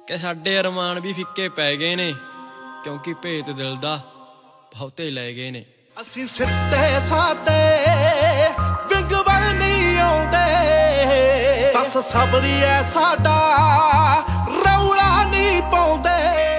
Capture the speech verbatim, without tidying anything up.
कि साडे अरमान भी फिक्के पै गए ने क्योंकि भेत दिल दा बहुते लै गए ने। असीं सिੱਧੇ सादे विंग वल नहीं आउंदे बस सबरी ऐ साडा रौला नहीं पाउंदे।